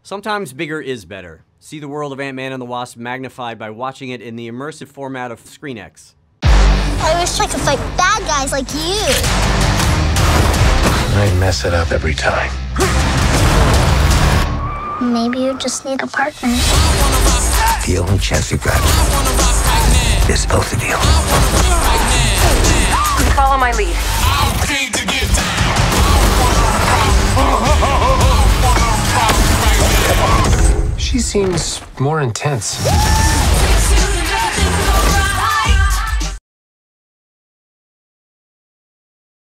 Sometimes bigger is better. See the world of Ant-Man and the Wasp magnified by watching it in the immersive format of ScreenX. I wish I could fight bad guys like you. I mess it up every time. Maybe you just need a partner. The only chance you've got is both of you. Follow my lead. She seems more intense.